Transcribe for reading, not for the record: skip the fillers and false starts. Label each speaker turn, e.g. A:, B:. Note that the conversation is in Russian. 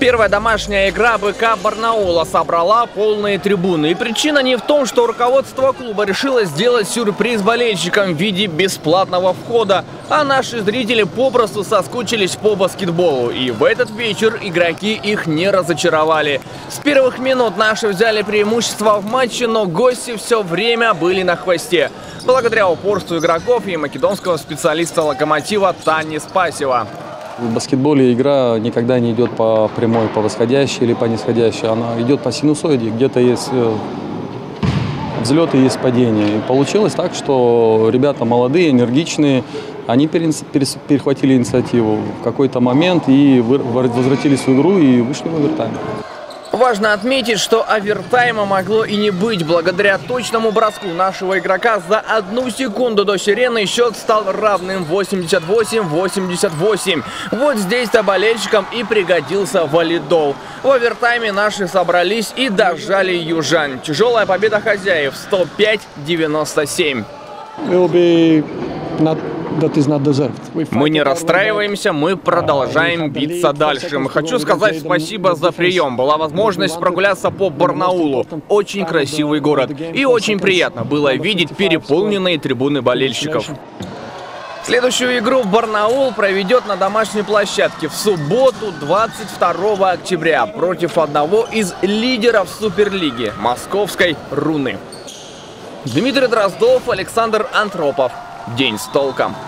A: Первая домашняя игра БК Барнаула собрала полные трибуны. И причина не в том, что руководство клуба решило сделать сюрприз болельщикам в виде бесплатного входа, а наши зрители попросту соскучились по баскетболу. И в этот вечер игроки их не разочаровали. С первых минут наши взяли преимущество в матче, но гости все время были на хвосте. Благодаря упорству игроков и македонского специалиста «Локомотива» Тани Спасева.
B: В баскетболе игра никогда не идет по прямой, по восходящей или по нисходящей. Она идет по синусоиде, где-то есть взлеты, есть падения. И получилось так, что ребята молодые, энергичные, они перехватили инициативу в какой-то момент и возвратились в игру и вышли в овертайм.
A: Важно отметить, что овертайма могло и не быть. Благодаря точному броску нашего игрока за 1 секунду до сирены счет стал равным 88-88. Вот здесь-то болельщикам и пригодился валидол. В овертайме наши собрались и дожали южан. Тяжелая победа хозяев 105-97. Мы не расстраиваемся, мы продолжаем биться дальше. Хочу сказать спасибо за прием. Была возможность прогуляться по Барнаулу. Очень красивый город. И очень приятно было видеть переполненные трибуны болельщиков. Следующую игру Барнаул проведет на домашней площадке в субботу, 22 октября, против одного из лидеров Суперлиги – московской «Руны». Дмитрий Дроздов, Александр Антропов. День с толком.